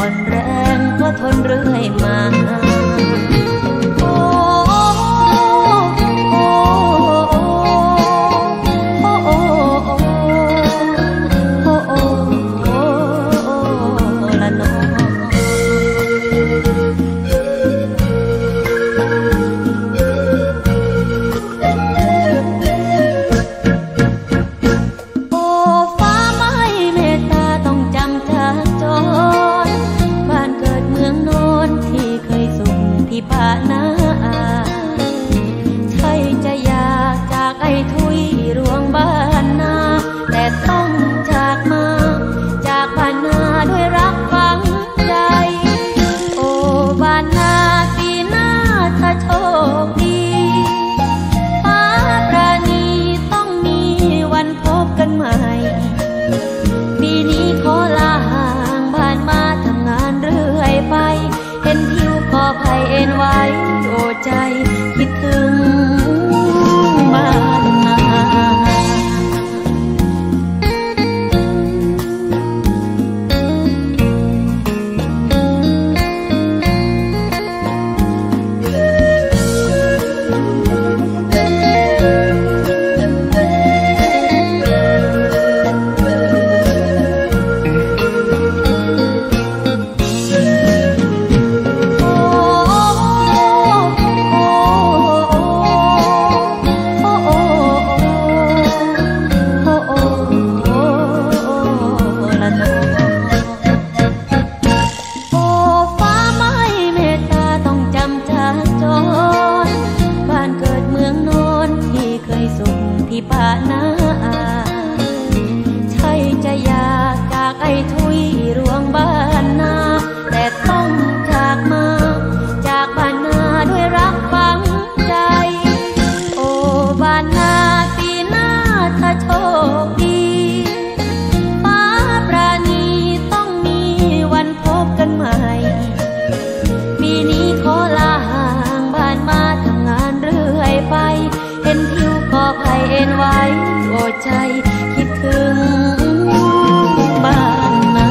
อ่อนแรงก็ทนเรื่อยมาใจคิดถึงบ้านนาใจคิดถึงบ้านนา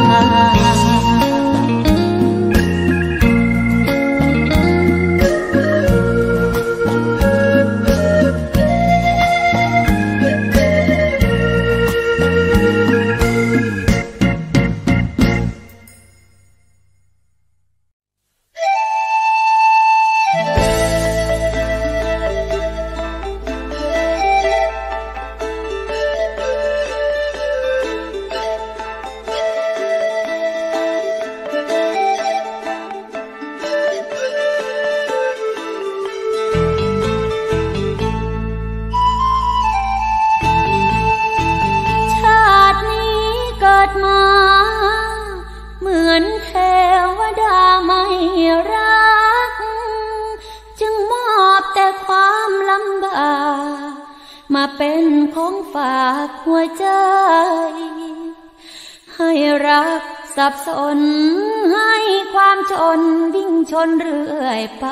มาเป็นของฝากหัวใจให้รักสับสนให้ความจนวิ่งชนเรื่อยไป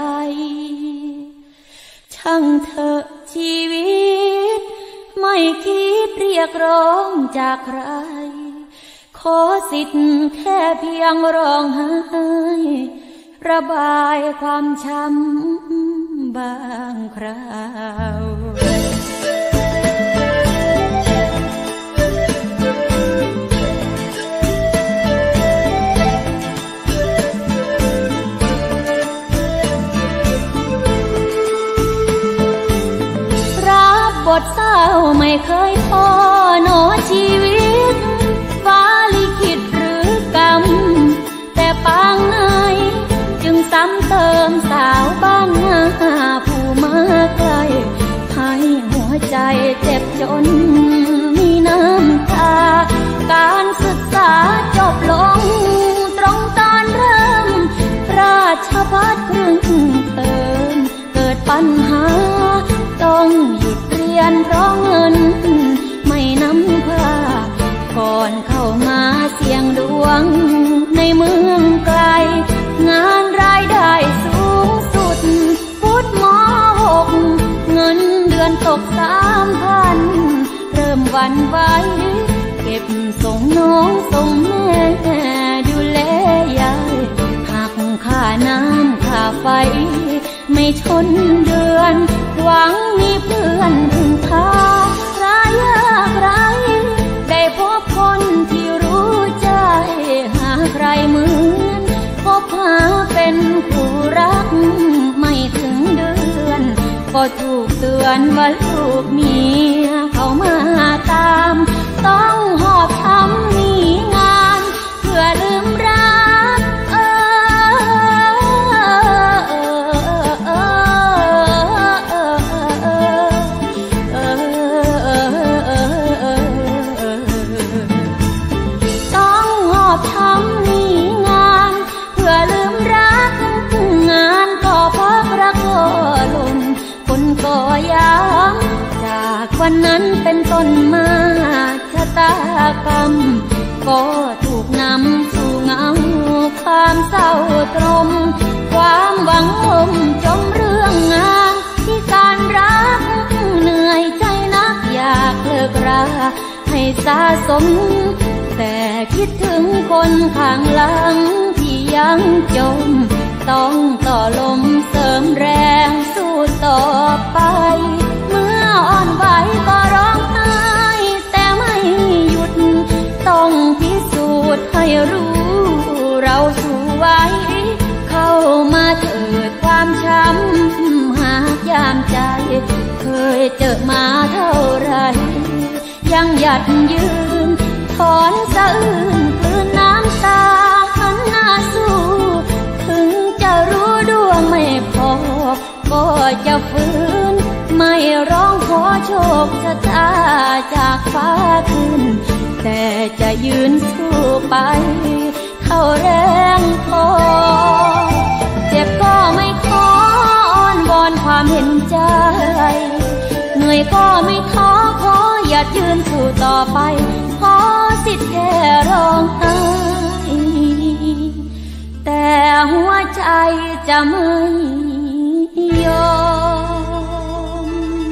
ช่างเถอะชีวิตไม่คิดเรียกร้องจากใครขอสิทธิ์แค่เพียงร้องไห้ระบายความช้ำบางคราวบทเศร้าไม่เคยท้อหนอชีวิตฟ้าลิขิตหรือกรรมแต่ปางไหนจึงซ้ำเติมสาวบ้านนาผู้มาไกลให้หัวใจเจ็บจนมีน้ำตาการศึกษาจบลงตรงตอนเริ่มราชภัฏครึ่งเทอมเกิดปัญหาต้องหยุดเรียนเพราะเงินไม่นำพาก่อนเข้ามาเสี่ยงดวงในเมืองไกลงานรายได้สูงสุดพุทธม.6 เงินเดือนตก3,000เริ่มหวั่นไหวเก็บส่งน้องส่งแม่ดูแลยายไม่ชนเดือนหวังมีเพื่อนพึ่งพาใครยากไรได้พบคนที่รู้ใจหาใครเหมือนพบหาเป็นคู่รักไม่ถึงเดือนก็ถูกเตือนว่าลูกเมียเขามาตามต้องหอบทำหนีงานเพื่อลืมรักต้องหอบทำหนีงานเพื่อลืมรักงานก็พักรักก็ลงคนก็ย้ำจากวันนั้นเป็นต้นมาชะตากรรมก็ถูกนำสู่เงาความเศร้าตรมความหวังลมจมเรื่องงานที่การรักเหนื่อยใจนักอยากเลิกราให้สะสมแต่คิดถึงคนข้างหลังที่ยังจมต้องต่อลมเสริมแรงสู้ต่อไปเมื่ออ่อนไหวก็ร้องไห้แต่ไม่หยุดต้องพิสูจน์ให้รู้เราสู้ไหวเข้ามาเถิดความช้ำหากยามใจเคยเจอมาเท่าไรยังหยัดยืนถอนสะอื้นกลืนน้ำตาหันหน้าสู้ถึงจะรู้ดวงไม่พอก็จะฝืนไม่ร้องขอโชคชะตาจากฟ้าขึ้นแต่จะยืนสู้ไปเท่าแรงพอเจ็บก็ไม่ขออ้อนวอนความเห็นใจเหนื่อยก็ไม่ท้อขออย่ายืนสู้ต่อไปขอสิทธิ์แค่ร้องไห้แต่หัวใจจะไม่ยอม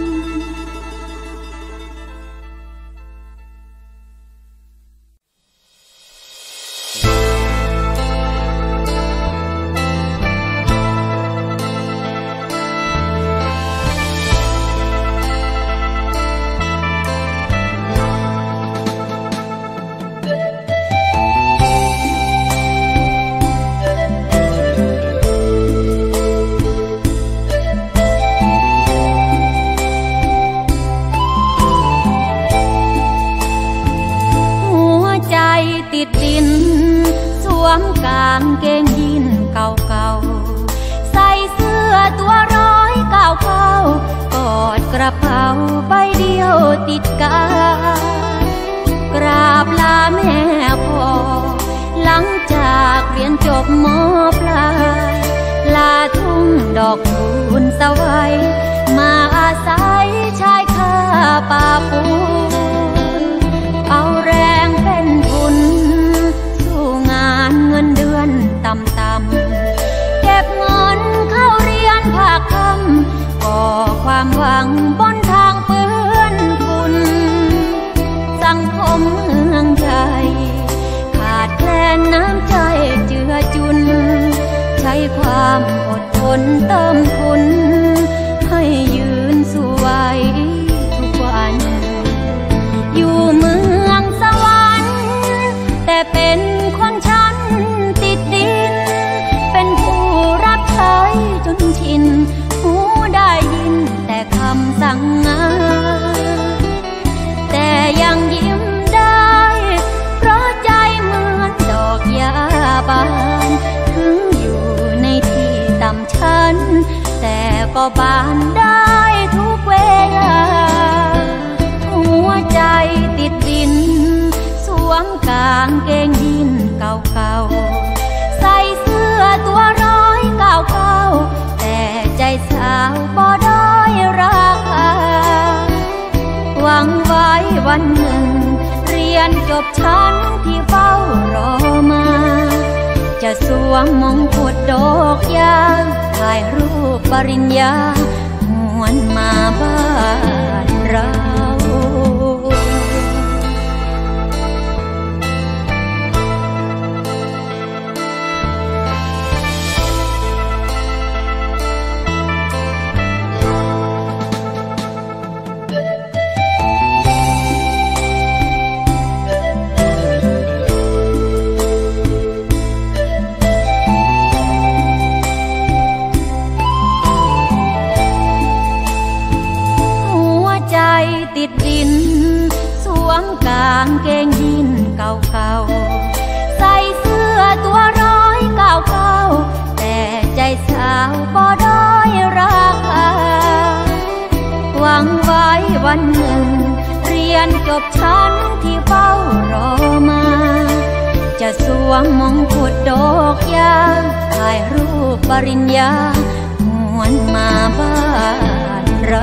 ติดดินสวมกางเกงยีนเก่าๆใส่เสื้อตัว199กอดกระเป๋าใบเดียวติดกายกราบลาแม่พ่อหลังจากเรียนจบม.ปลายลาทุ่งดอกคูณสวัยมาอาศัยชายคาป่าปูเอาแรงเป็นทุนสู้งานเงินเดือนต่ำๆเก็บเงินเข้าเรียนภาคค่ำก่อความหวังบนทางเปื้อนฝุ่นสังคมเมืองใหญ่ขาดแคลนน้ำใจเจือจุนใช้ความอดทนเติมทุนให้ยืนสู้ไหวทุกวันอยู่เมืองสวรรค์แต่เป็นคนชั้นติดดินเป็นผู้รับใช้จนชินหูได้ยินแต่คำสั่งงานแต่ยังยิ้มได้เพราะใจเหมือนดอกหญ้าบานถึงอยู่ในที่ต่ำชั้นแต่ก็บานได้ทุกเวลาหัวใจติดดินสวมกางเกงยีนเก่าๆใส่เสื้อตัว199แต่ใจสาวบ่ด้อยราคาหวังไว้วันหนึ่งเรียนจบชั้นที่เฝ้ารอมาจะสวมมงกุฎดอกยาถ่ายรูปปริญญาหวนมาบ้านเราวมมงกุฎดอกยาถ่ายรูปปริญญาหวนมาบ้านเรา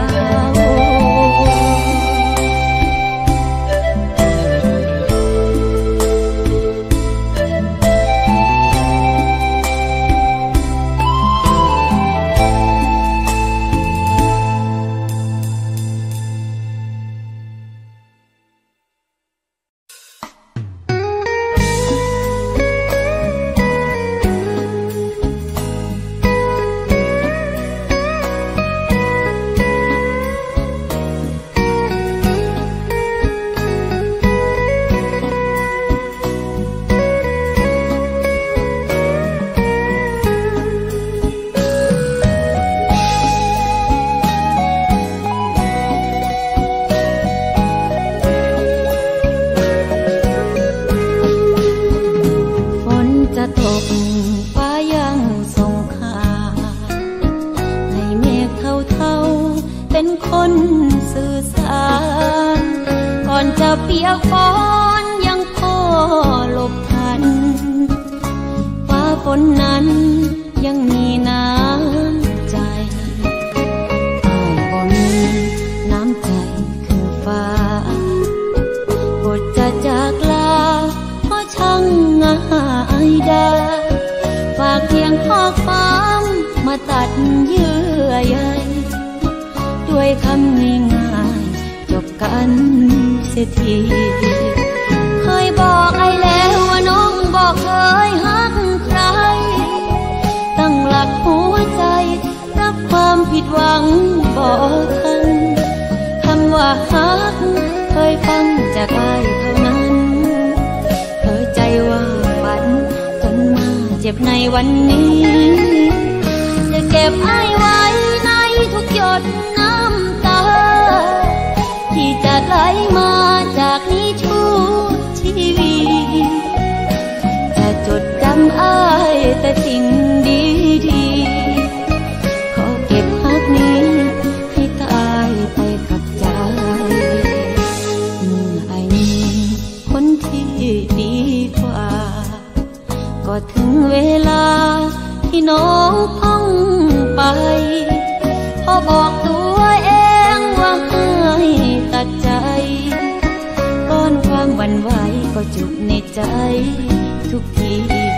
เปียกฝนยังพอหลบทันฟ้าฝนนั้นยังมีน้ำใจอ้ายบ่มีน้ำใจคือฟ้าบทจะจากลาเพราะช่างง่ายได้ฝากเพียงข้อความมาตัดเยื่อใยด้วยคำง่ายๆจบกันเสียทีเคยบอกไอ้แล้วว่าน้องบอกเคยฮักใครตั้งหลักหัวใจรับความผิดหวังบอกทันคำว่าฮักเคยฟังจากอ้ายเท่านั้นเคยใจว่าฝันจนมาเจ็บในวันนี้จะเก็บอ้ายไว้ในทุกหยดน้ำตาที่จะไหลมาจากนี้ชั่วชีวิตจะจดจำอ้ายแต่สิ่งดีๆขอเก็บรักนี้ให้ตายไปกับใจเมื่ออ้ายมีคนที่ดีกว่าก็ถึงเวลาที่น้องพ้องไปพอบอกตัวเองว่าให้ตัดใจก้อนความหวั่นไหวก็จุกในใจทุกที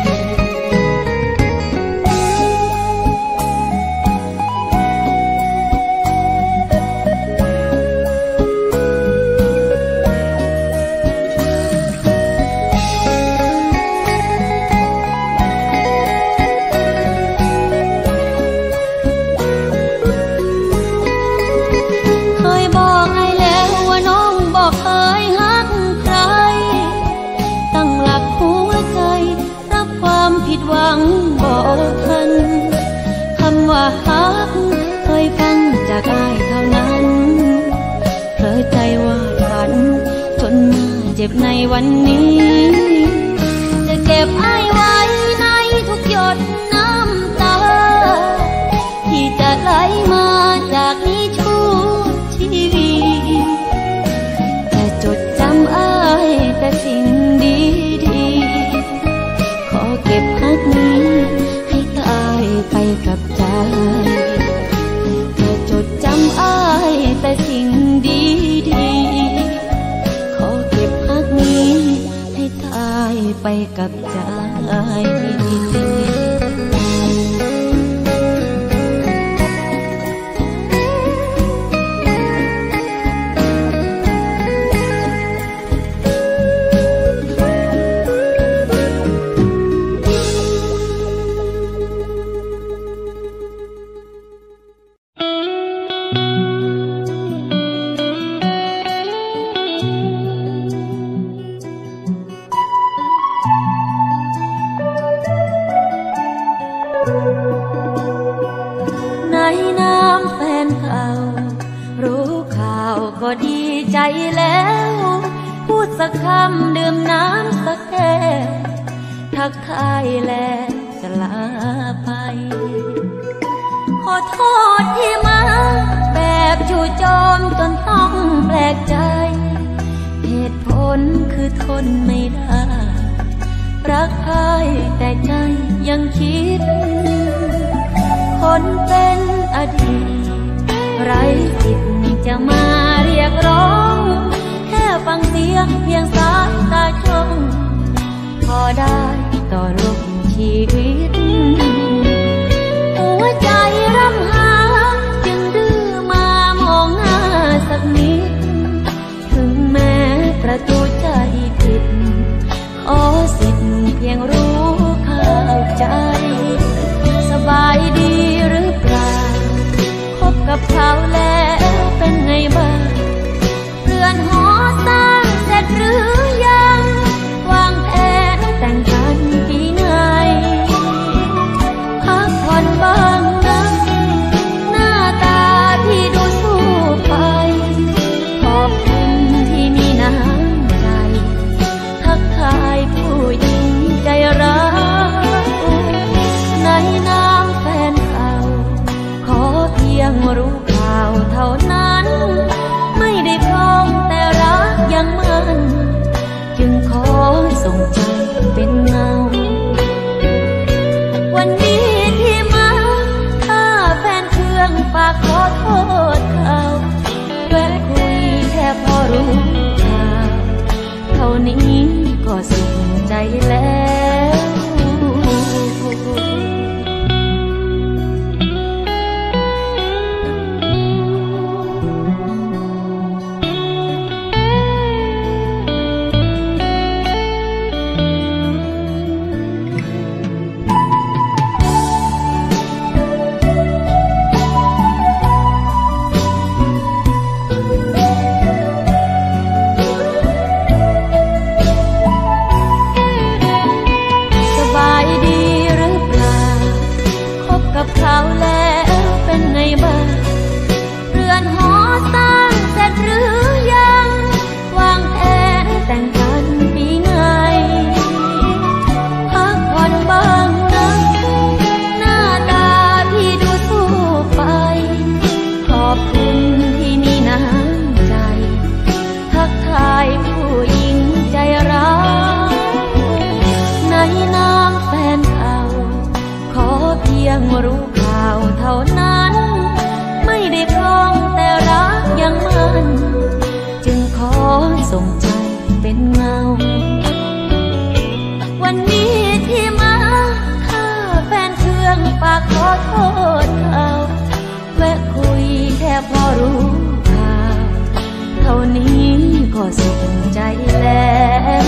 หวังบอกทันคำว่าฮักเคยฟังจากอ้ายเท่านั้นเผลอใจว่าฝันจนมาเจ็บในวันนี้จะเก็บอ้ายไว้ในทุกหยดน้ำตาที่จะไหลมาจากนี้ชั่วชีวิตจะจดจำอ้ายแต่สิ่งดีขอเก็บรักนี้ให้ตายไปกับใจจะจดจำอ้ายแต่สิ่งดีขอเก็บรักนี้ให้ตายไปกับใจ ก็ดีใจแล้วพูดสักคำดื่มน้ำสักแก้วทักทายแล้วจะลาไปขอโทษที่มาแบบจู่โจมจนต้องแปลกใจเหตุผลคือทนไม่ได้รักใครแต่ใจยังคิดคนเป็นอดีตไร้สิทธิ์จะมาเรียกร้องแค่ฟังเสียงเพียงสายตาชมพอได้ต่อรูปชีวิตหัวใจรำหาจึงดื้อมามองหน้าสักนิดถึงแม้ประตูใจผิดขอสิทธิ์เพียงรู้เข้าใจสบายดีหรือเปล่าคบกับเขาแล้วเป็นไงบ้างเรือนหอสร้างเสร็จหรือยังวางแผนแต่งกันปีไหนพักผ่อนบ้างนะหน้าตาที่ดูสู้ไปขอบคุณที่มีน้ำใจทักทายผู้หญิงใจร้ายในนามแฟนเก่าขอเพียงรู้ข่าวเท่านั้นไม่ได้พร้อมแต่รักยังมันจึงขอส่งใจเป็นเงาวันนี้ที่มาถ้าแฟนเครื่องฝากขอโทษเขาแวะคุยแค่พอรู้ข่าวเท่านี้ก็สุขใจแล้วเขาแล้วเป็นไงบ้างเรือนหอสร้างเสร็จหรือยังวางแผนแต่งกันปีไหนพักผ่อนบ้างนะหน้าตาที่ดูสู้ไปขอบคุณที่มีน้ำใจทักทายผู้หญิงใจร้ายในนามแฟนเก่าขอเพียงรู้ข่าวเท่านั้นไม่ได้พร้อมแต่รักยังมันจึงขอส่งใจเป็นเงาวันนี้ที่มาถ้าแฟนเครื่องฝากขอโทษเขาแวะคุยแค่พอรู้ข่าวเท่านี้ก็สุขใจแล้ว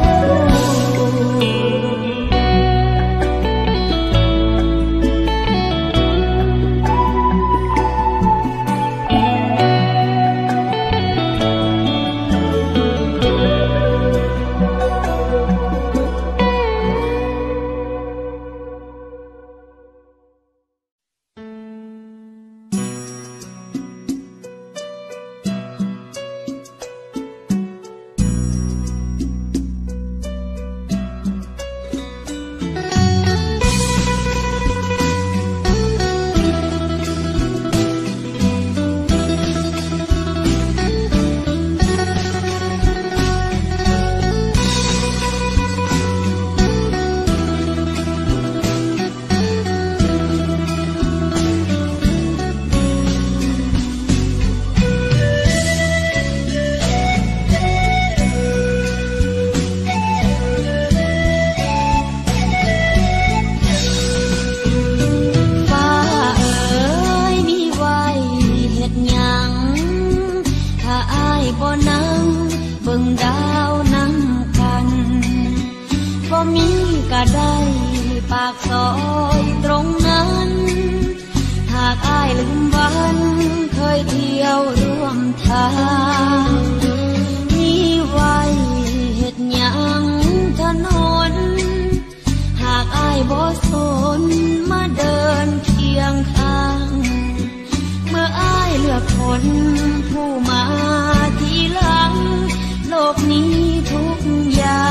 ผู้มาทีหลังโลกนี้ทุกอย่าง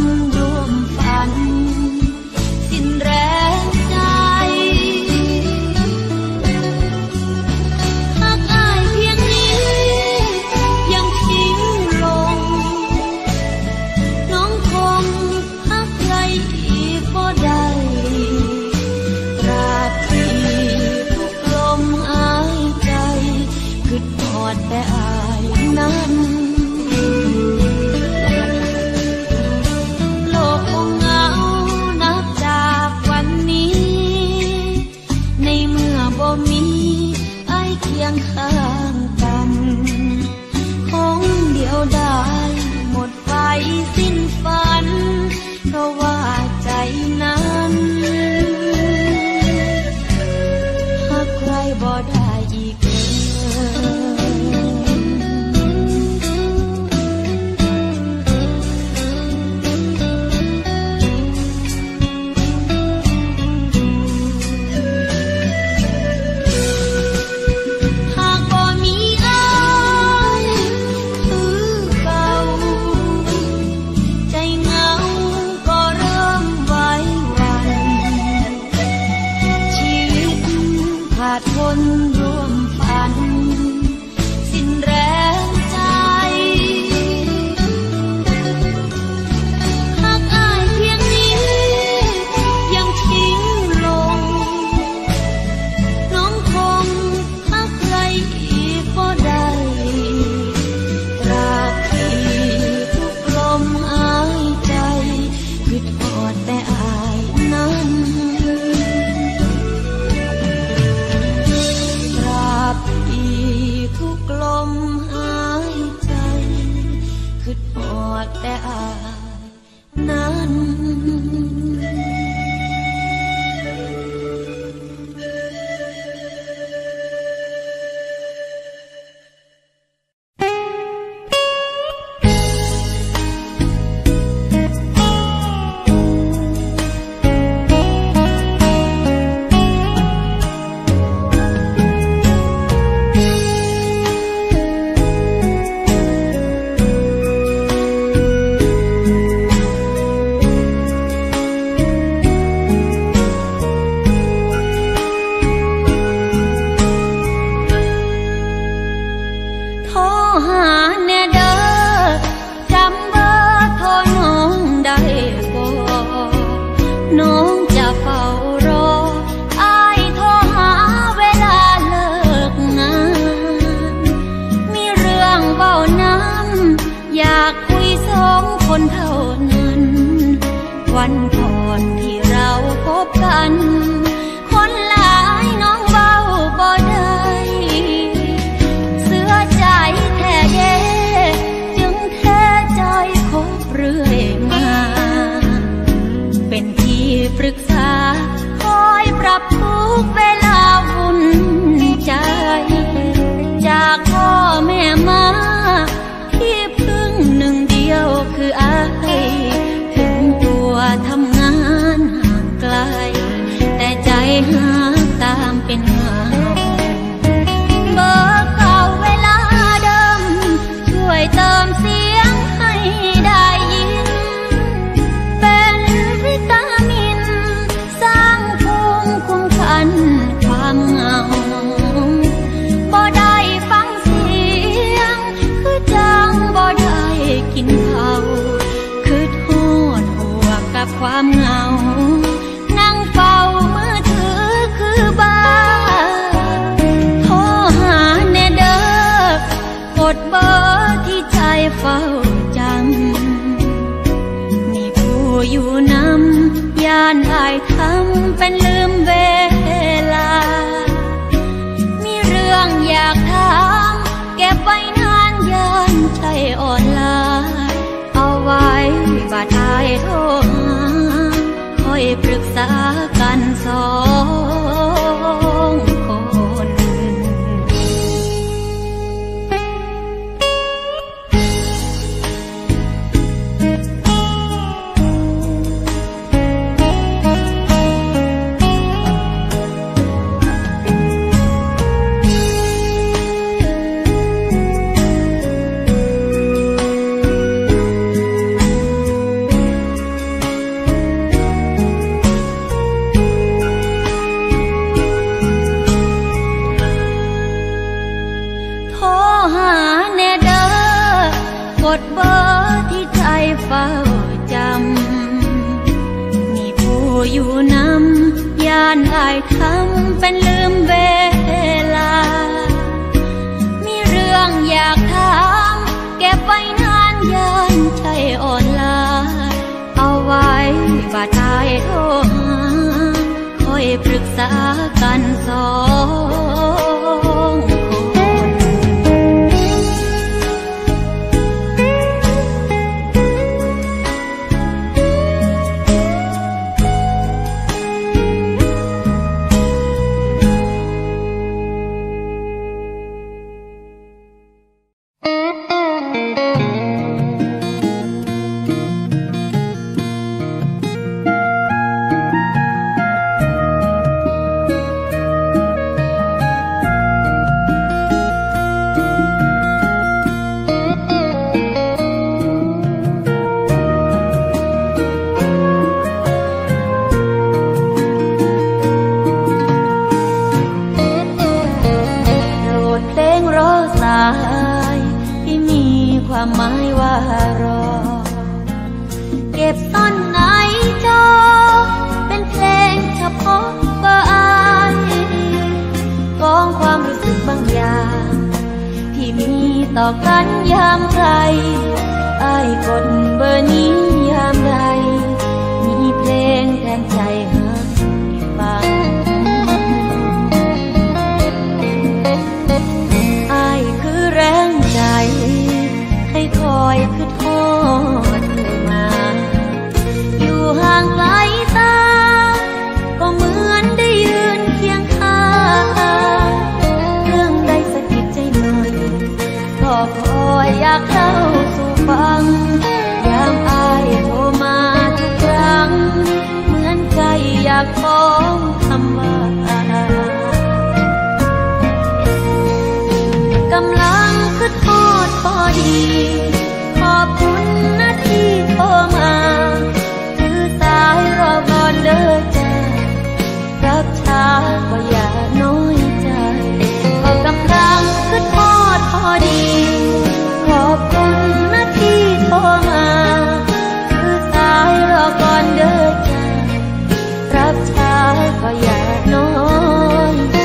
ร่วมฝันสิ้นแรงใจหากอายเพียงนี้ยังทิ้งลงน้องคงหักใครอีกบ่ได้ตราบที่ทุกลมหายใจคิดทอดแต่อายนั้นโลกคงเหงานับจากวันนี้ในเมื่อบ่มีอายเคียงข้างกันคงเดียวดายหมดไฟสิ้นฝันเพราะว่าใจนั้นหากใครบ่ได้อีกทนร่วมฝันสิ้นแรงใจหากอายเพียงนี้ยังทิ้งลงน้องคงหักใครอีกบ่ได้ตราบที่ทุกลมหายใจคิดทอดแต่อายนั้นทุกลมหายใจคิดหอดแต่อายนั้นวันก่อนที่เราพบกันคนหลายน้องเบาบ่ได้เสื้อใจแท้เย่จึงแท้ใจคบเรื่อยมาเป็นที่ปรึกษาคอยปรับทุกเวลาวุ่นใจจากพ่อแม่มาที่พึ่งหนึ่งเดียวคืออายทำงานห่างไกลแต่ใจหาตามเป็นเงาเบอร์เก่าเวลาเดิมช่วยเติมเสียงให้ได้ยินเป็นวิตามินสร้างภูมิคุ้มกันความเหงาบ่ได้ฟังเสียงคือจังบ่ได้กินข้าวคือโทษกับความเหงานั่งเฝ้ามือถือคือบ้าโทรหาแน่เด้อกดเบอร์ที่ใจเฝ้าจำมีผู้อยู่นำย่านอายทำเป็นลืมเวลามีเรื่องอยากถามเก็บไว้นานย่านใจอ่อนล้าเอาไว้บัดอายโทรคอยปรึกษากันสองคนอยู่นำย่านอายทำเป็นลืมเวลามีเรื่องอยากถามเก็บไว้นานย่านใจอ่อนล้าเอาไว้บาดตายโทรหาคอยปรึกษากันสองที่มีความหมายว่ารอเก็บซ่อนในจอเป็นเพลงเฉพาะเบอร์อายกองความรู้สึกบางอย่างที่มีต่อกันยามใครอายกดเบอร์นี้ยามใดมีเพลงแทนใจให้ฟังแรงใจให้คอยคือทอดเธอมาอยู่ห่างไกลตาก็เหมือนได้ยืนเคียงข้างเรื่องใดสะกิดใจหน่อยก็คอยอยากเข้าสู่ฟังยามอายโทรมาทุกครั้งเหมือนใจอยากฟ้องคำว่ากำลังคือทอดพอดีขอบคุณนะที่โทรมาถือสายรอก่อนเด้อจ้ารับช้าก็อย่าน้อยใจก็กำลังคือทอดพอดีขอบคุณนะที่โทรมาถือสายรอก่อนเด้อจ้ารับช้าก็อย่าน้อยใจ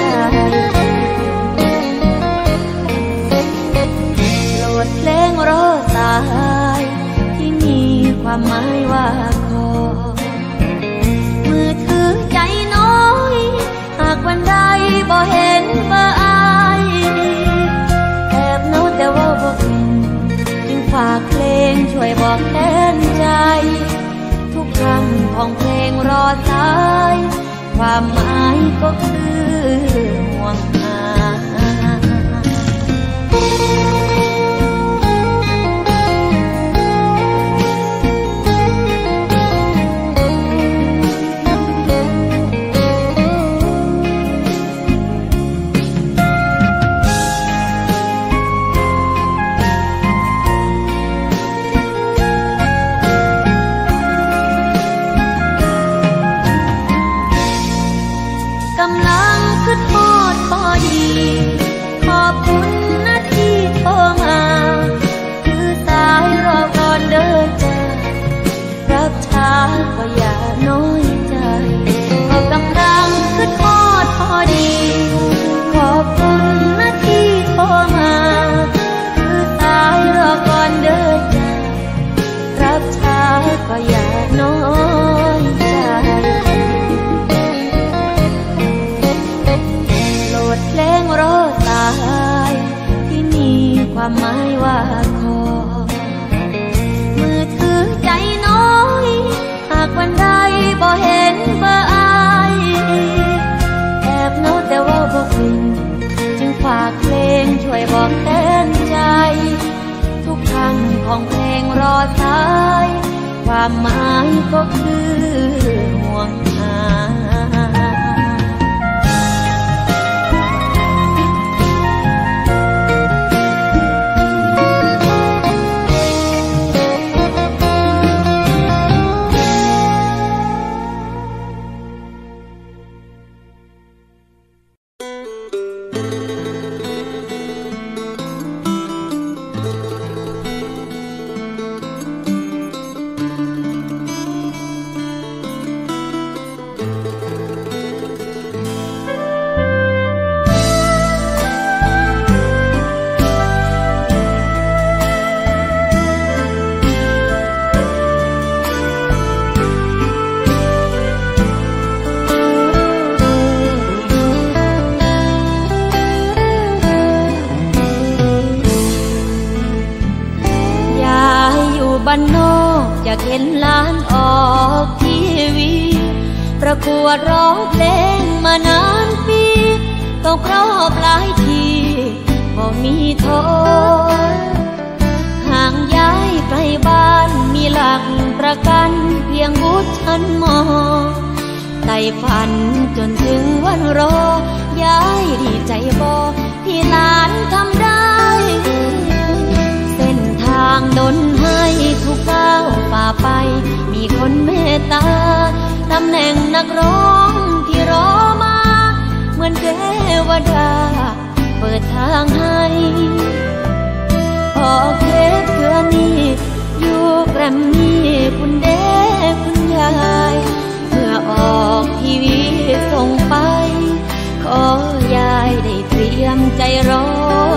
เพลงรอสายที่มีความหมายว่าขอมือถือใจน้อยหากวันใดบ่เห็นเบอร์อายแอบโน้ตแต่ว่าบ่เป็นจึงฝากเพลงช่วยบอกแทนใจทุกคำของเพลงรอสายความหมายก็คือห่วงหากำลังคือทอดพอดีขอบคุณนะที่โทรมาถือสายรอก่อนเด้อจ้ารับช้าก็อย่าน้อยใจก็กำลังคือทอดพอดีขอบคุณนะที่โทรมาถือสายรอก่อนเด้อจ้ารับช้าก็อย่าน้อยใจเพลงรอสายที่มีความหมายว่าขอมือถือใจน้อยหากวันใดบ่เห็นเบอร์อายแอบโน้ตแต่ว่าบ่เป็นจึงฝากเพลงช่วยบอกแทนใจทุกคำของเพลงรอสายความหมายก็คือห่วงหาเอกทีวีประกวดร้องเพลงมานานปีตกรอบหลายทีบ่มีโทษห่างย้ายไกลบ้านมีหลักประกันเพียงวุฒิชั้นม.ไต่ฝันจนถึงวันรอยายดีใจบ่ที่หลานทำได้เส้นทางดลให้ทุกก้าวฝ่าไปมีคนเมตตาตำแหน่งนักร้องที่รอมาเหมือนเทวดาเปิดทางให้ออกเทปเพื่อนี้อยู่แกรมมี่คุณเด้คุณยายเมื่อออกทีวีส่งไปขอยายได้เตรียมใจรอ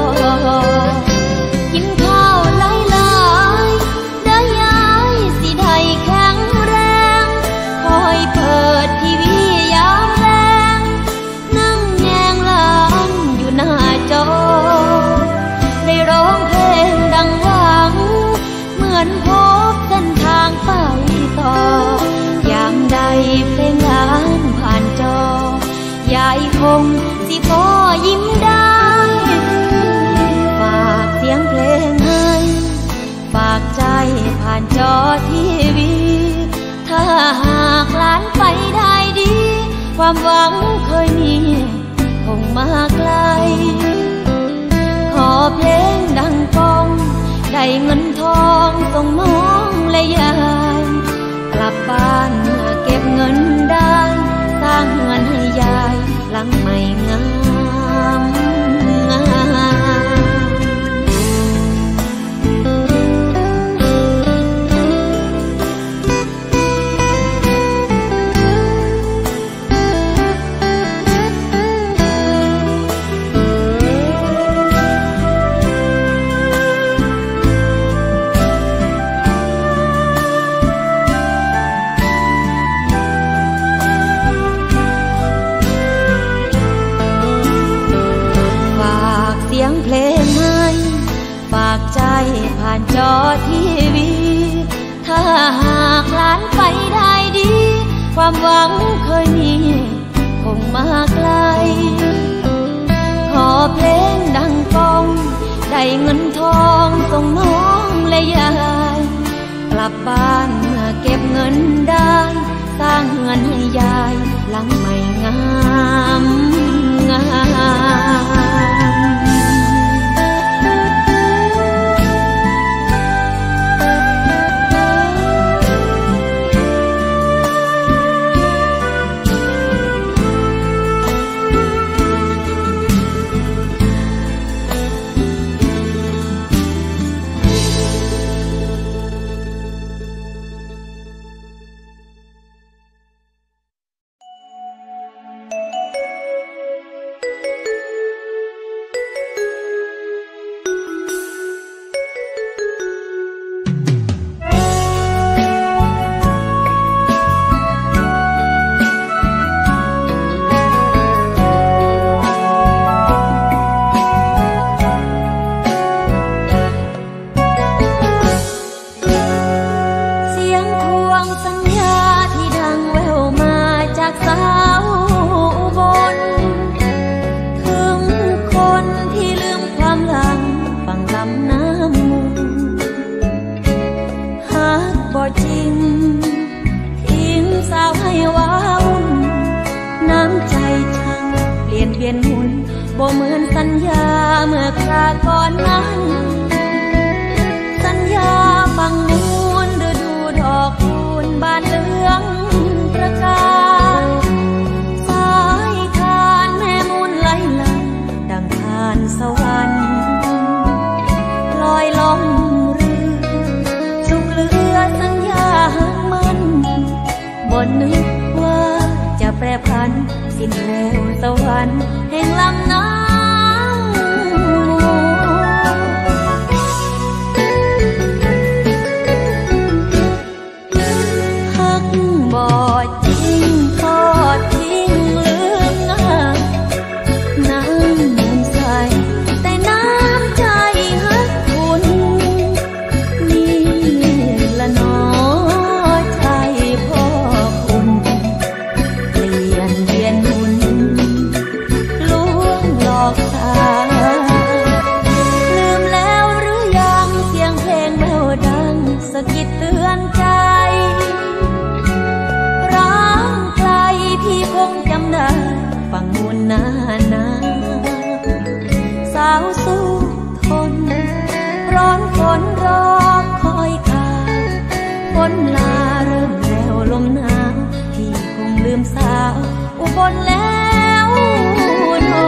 กินข้าวหลายๆได้ยายสิได้แข็งแรงคอยเปิดทีวียามแลงนั่งแยงหลานอยู่หน้าจอได้ร้องเพลงดังหวังเหมือนพบเส้นทางไปต่อยามใดเพลงหลานผ่านจอยายคงสิพอยิ้มได้ฝากเสียงเพลงให้ฝากใจผ่านจอทีวีถ้าหากหลานไปได้ดีความหวังเคยมีคงมาไกลขอเพลงดังก้องได้เงินทองส่งน้องและยายกลับบ้านเก็บเงินได้สร้างเงินให้ยายหลังใหม่งามผ่านจอทีวีถ้าหากหลานไปได้ดีความหวังเคยมีคงมาไกลขอเพลงดังก้องได้เงินทองส่งน้องและยายกลับบ้านเมื่อเก็บเงินได้สร้างเงินให้ยายหลังใหม่งามงามบ่เหมือนสัญญาเมื่อคราก่อนนั้นสัญญาฟังมูลฤดูดอกคูณบานเหลืองประกายสายทานแม่มูลไหลหลั่งดังทานสวรรค์ลอยล่องเรือสุขเหลือสัญญาหักมันบ่นึกว่าจะแปรผันสิ้นแล้วสวรรค์แห่งลำน้ำหักบ่จริงทอดทิ้งลืมน้ำใสแต่น้ำใจหักคุณนี่ละน้อใจหน้าหนาวสาวสู้ทนร้อนฝนรอคอยข่าวฝนลาเริ่มแล้วลมหนาวพี่คงลืมสาวอุบลแล้วนอ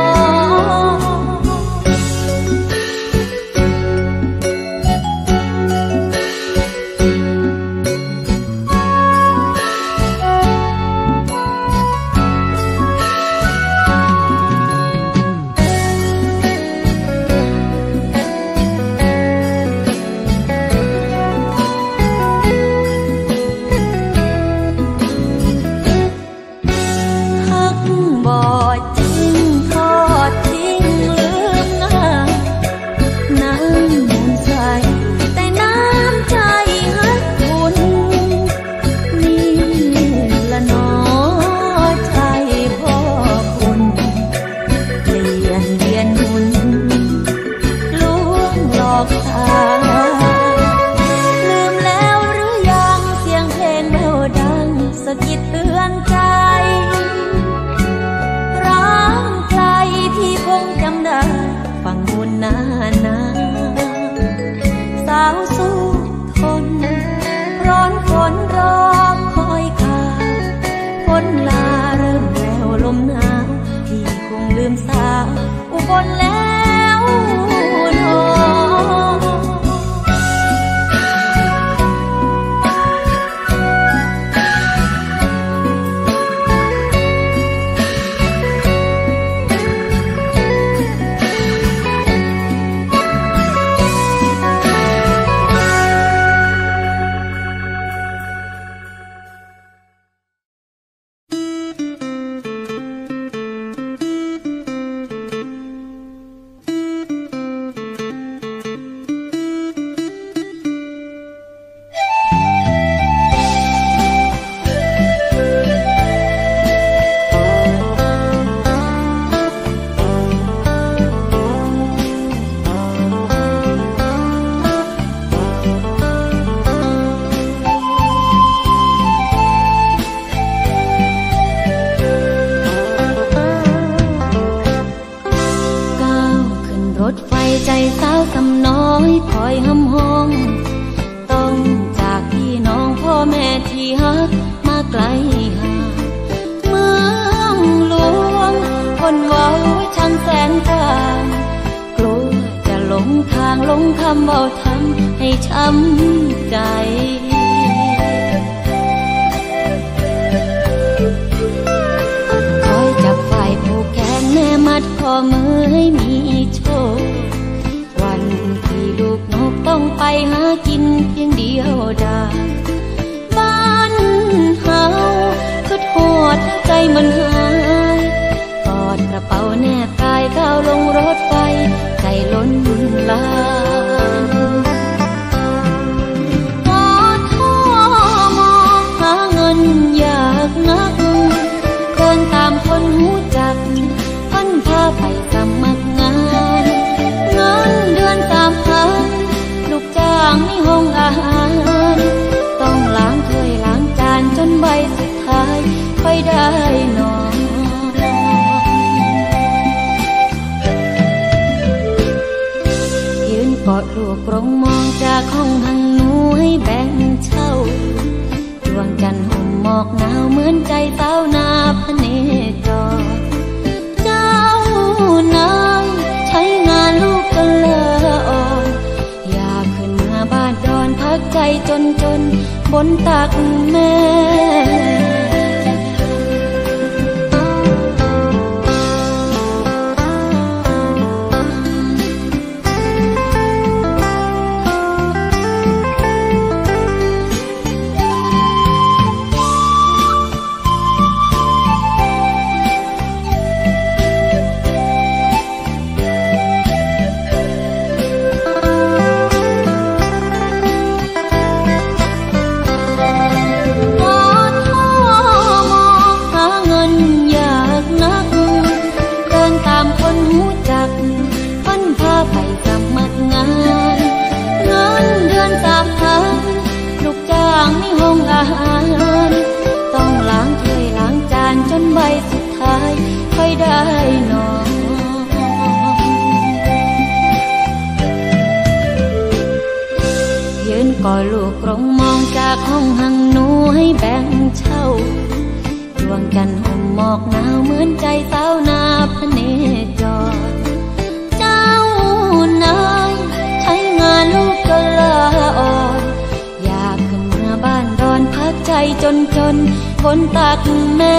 บนตักแม่ก็ลูกกรงมองจากห้องหังหนูให้แบ่งเช่าดวงจันทร์ห่มหมอกหนาวเหมือนใจสาวนาพเนจรเจ้านายใช้งานลูกก็ลาอ่อนอยากขึ้นเมื่อบ้านดอนพักใจจนคนตักแม่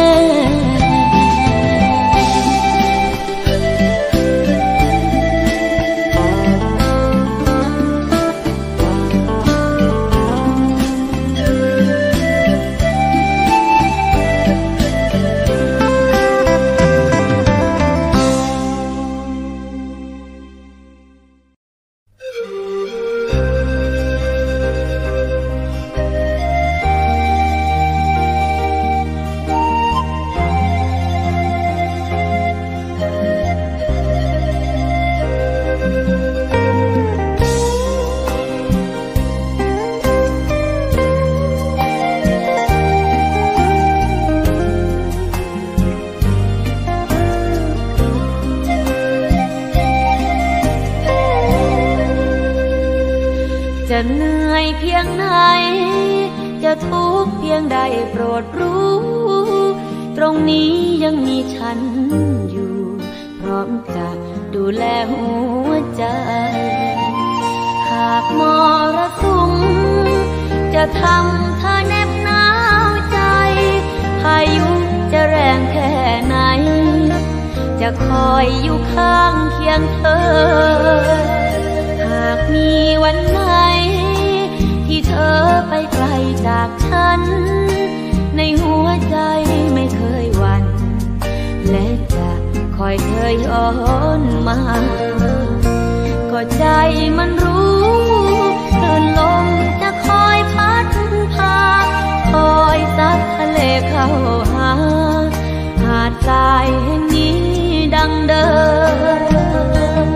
จะเหนื่อยเพียงไหนจะทุกข์เพียงใดโปรดรู้ตรงนี้ยังมีฉันอยู่พร้อมจะดูแลหัวใจหากมรสุมจะทำเธอแนบหนาวใจพายุจะแรงแค่ไหนจะคอยอยู่ข้างเคียงเธอหากมีวันไหนที่เธอไปไกลจากฉันในหัวใจไม่เคยหวั่นและจะคอยเธอย้อนมาก็ใจมันรู้คลื่นลมจะคอยพัดพาคอยซัดทะเลเข้าหาหาดทรายแห่งนี้ดังเดิม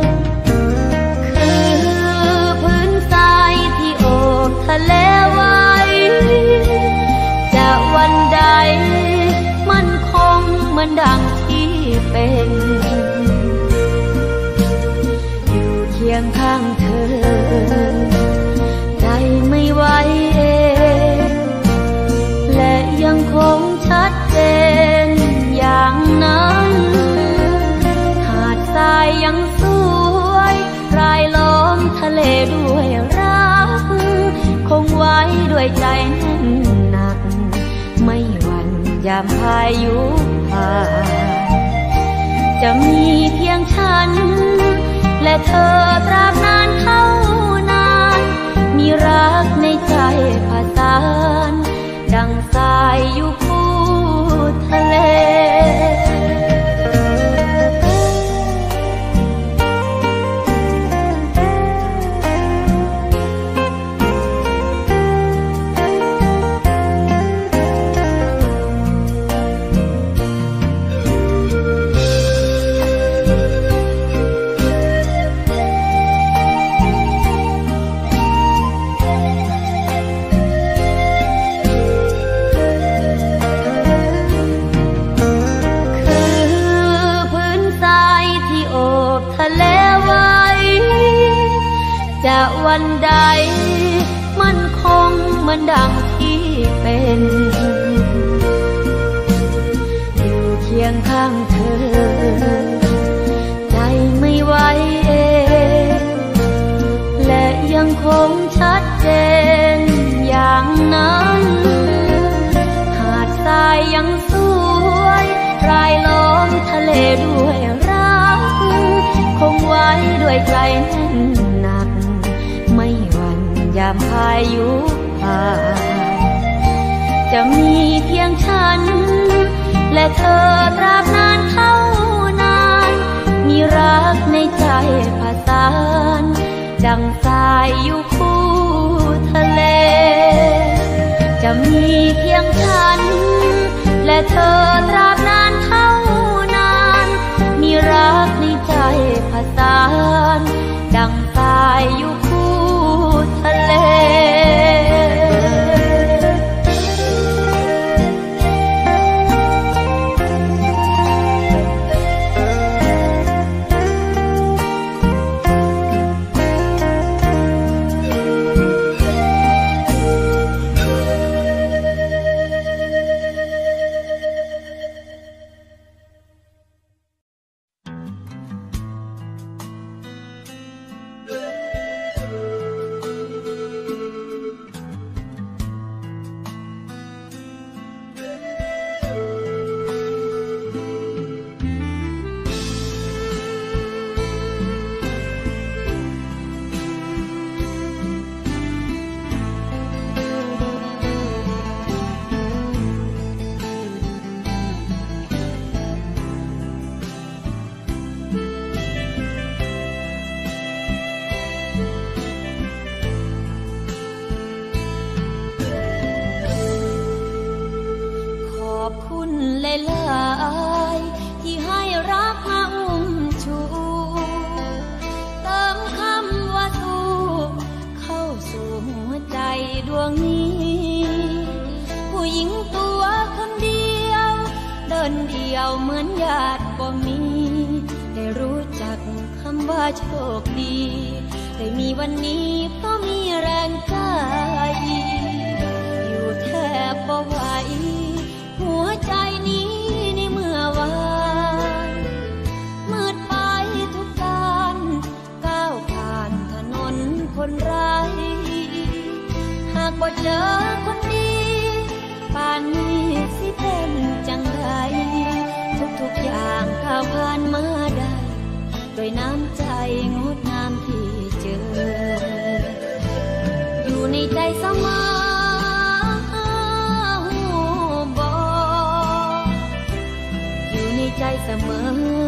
ทะเลไว้จะวันใดมันคงเหมือนดังที่เป็นอยู่เคียงข้างเธอใจไม่ไหวเองและยังคงชัดเจนอย่างนั้นหาดทรายยังสวยรายล้อมทะเลด้วยรักคงไว้ด้วยใจแน่นหนักไม่หวั่นยามพายุผ่านจะมีเพียงฉันและเธอตราบนานเท่านานมีรักในใจผสานดังสายอยู่คู่ทะเลวันใดมันคงเหมือนดังที่เป็นอยู่เคียงข้างเธอใจไม่ไหวเองและยังคงชัดเจนอย่างนั้นหาดทรายยังสวยรายล้อมทะเลด้วยรักคงไว้ด้วยใจแน่นหนักไม่หวั่นยามพายุผ่านจะมีเพียงฉันและเธอตราบนานเท่านานมีรักในใจผสานดังสายอยู่คู่ทะเลจะมีเพียงฉันและเธอตราบนานเท่านานมีรักในใจผสานดังสายอยู่คู่ทะเลคุณหลายๆที่ให้รักมาอุ้มชูเติมคำว่าสู้เข้าสู่หัวใจดวงนี้ผู้หญิงตัวคนเดียวเดินเดียวเหมือนญาติบ่มีได้รู้จักคำว่าโชคดีได้มีวันนี้เพราะมีแรงใจอยู่แทบบ่ไหวหัวใจนี้ในเมื่อวานมืดไปทุกด้านก้าวผ่านถนนคนไร้หากบ่เจอคนดีป่านนี้สิเป็นจังไรทุกอย่างก้าวผ่านมาได้โดยน้ำใจงดงามที่เจออยู่ในใจเสมออยู่ในใจเสมอ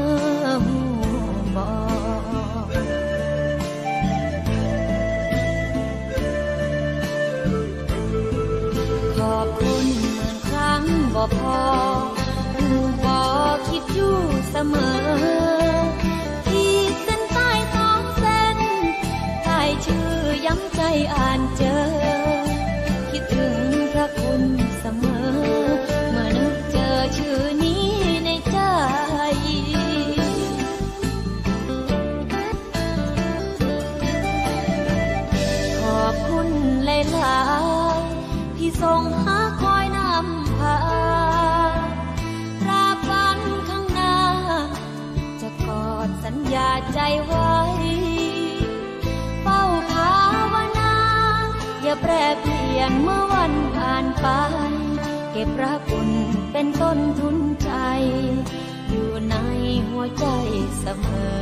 ขอบคุณเหมือนครั้งบ่พอผู้บ่คิดอยู่เสมอที่เส้นใต้ท้องเส้นใต้ชื่อย้ำใจอ่านเจอคิดถึงพระคุณเสมอเมื่อนึกเจอชื่อนี้ในใจขอบคุณหลายๆที่ทรงหาคอยนำพาตราบวันข้างหน้าจะกอดสัญญาใจไว้เฝ้าภาวนาอย่าแปรเปลี่ยนเมื่อวันผ่านไปเก็บรักคุณเป็นต้นทุนใจอยู่ในหัวใจเสมอ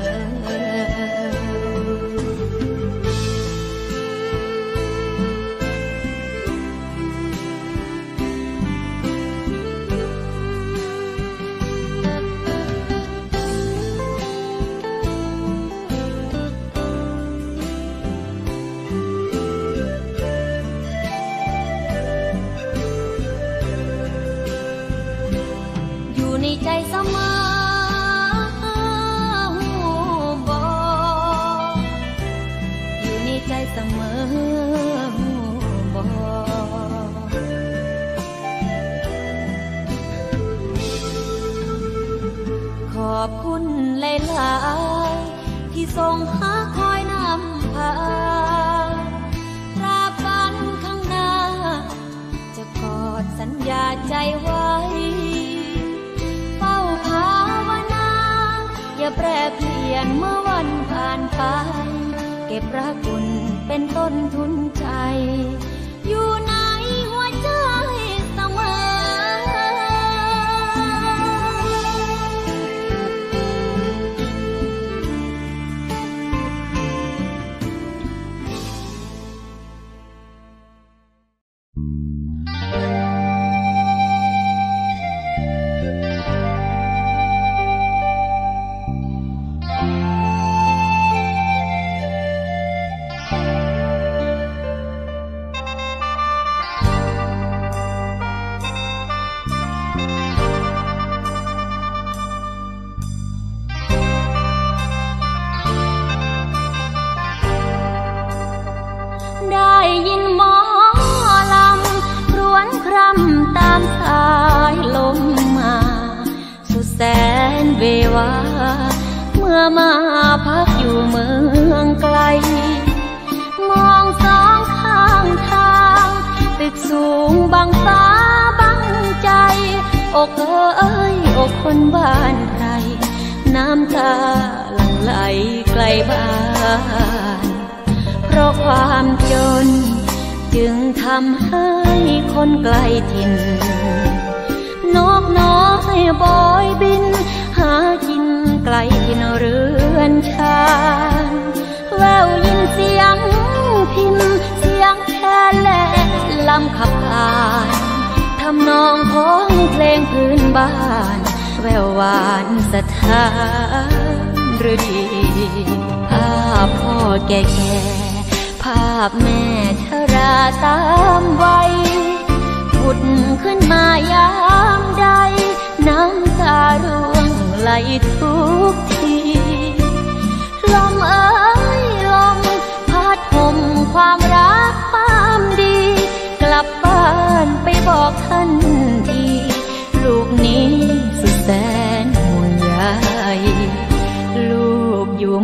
ในใจเสมออยู่ในใจเสมอขอบคุณหลายๆที่ทรงหาคอยนำพาตราบวันข้างหน้าจะกอดสัญญาใจไว้อย่าแปรเปลี่ยนเมื่อวันผ่านไปเก็บรักคุณเป็นต้นทุนใจอยู่ในหัวใจเสมอได้ยินหมอลำรวนคร่ำตามสายลมมาสุดแสนเววาเมื่อมาพักอยู่เมืองไกลมองสองข้างทางตึกสูงบังฟ้าบังใจอกเอ้ยอกคนบ้านใครน้ำตาหลั่งไหลไกลบ้านเพราะความจนจึงทำให้คนไกลถิ่นนกน้อยบอยบินหากินไกลถิ่นเรือนชานแววยินเสียงพินเสียงแค่และลำขับผ่านทำนองของเพลงพื้นบ้านแววหวานสถานฤดีภาพพ่อแก่ภาพแม่ชราตามวัยผุดขึ้นมายามใด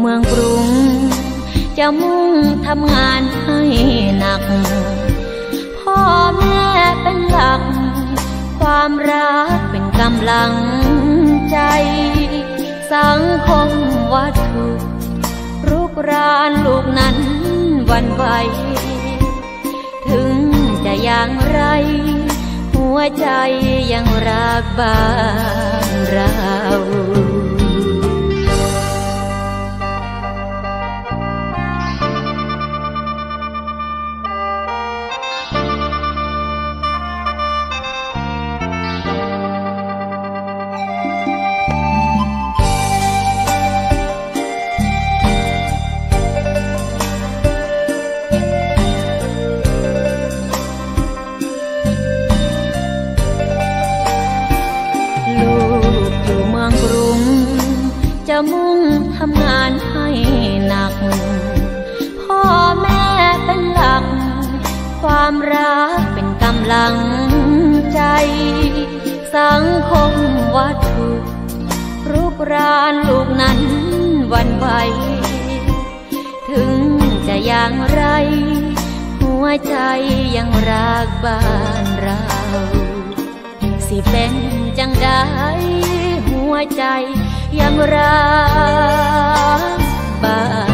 มืองกรุงจะมุ่งทำงานให้หนักพ่อแม่เป็นหลักความรักเป็นกำลังใจสังคมวัตถุรุกรานลูกนั้นหวั่นไหวถึงจะอย่างไรหัวใจยังรักบ้านเราจะมุ่งทำงานให้หนักพ่อแม่เป็นหลักความรักเป็นกำลังใจสังคมวัตถุรุกรานลูกนั้นหวั่นไหวถึงจะอย่างไรหัวใจยังรักบ้านเราสิเป็นจังได้หัวใจยังรักบ้าน